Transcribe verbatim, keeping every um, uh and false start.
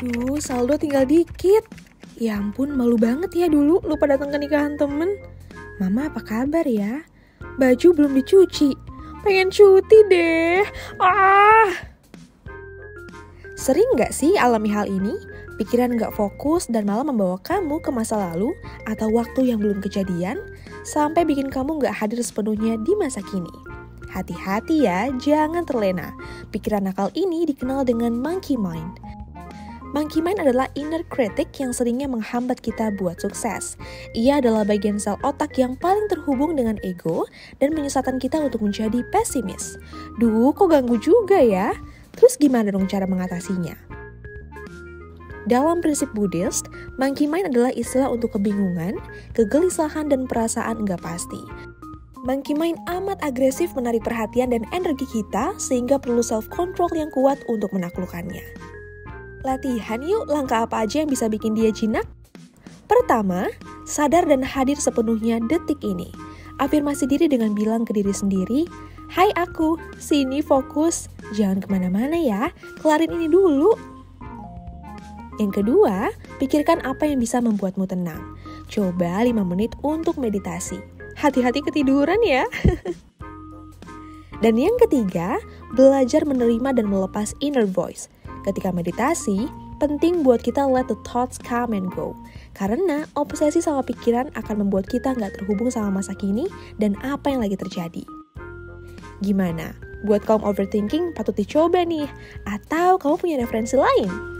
Duh, saldo tinggal dikit. Ya ampun, malu banget ya dulu lupa datang ke nikahan temen. Mama apa kabar ya? Baju belum dicuci. Pengen cuti deh. Ah! Sering gak sih alami hal ini? Pikiran gak fokus dan malah membawa kamu ke masa lalu atau waktu yang belum kejadian, sampai bikin kamu gak hadir sepenuhnya di masa kini. Hati-hati ya, jangan terlena. Pikiran nakal ini dikenal dengan monkey mind. Monkey mind adalah inner critic yang seringnya menghambat kita buat sukses. Ia adalah bagian sel otak yang paling terhubung dengan ego dan menyesatkan kita untuk menjadi pesimis. Duh, kok ganggu juga ya? Terus gimana dong cara mengatasinya? Dalam prinsip Buddhist, monkey mind adalah istilah untuk kebingungan, kegelisahan, dan perasaan enggak pasti. Monkey mind amat agresif menarik perhatian dan energi kita sehingga perlu self-control yang kuat untuk menaklukkannya. Latihan yuk, langkah apa aja yang bisa bikin dia jinak? Pertama, sadar dan hadir sepenuhnya detik ini. Afirmasi diri dengan bilang ke diri sendiri, "Hai aku, sini fokus, jangan kemana-mana ya, kelarin ini dulu." Yang kedua, pikirkan apa yang bisa membuatmu tenang. Coba lima menit untuk meditasi. Hati-hati ketiduran ya. Dan yang ketiga, belajar menerima dan melepas inner voice. Ketika meditasi, penting buat kita let the thoughts come and go. Karena obsesi sama pikiran akan membuat kita nggak terhubung sama masa kini dan apa yang lagi terjadi. Gimana? Buat kaum overthinking patut dicoba nih. Atau kamu punya referensi lain?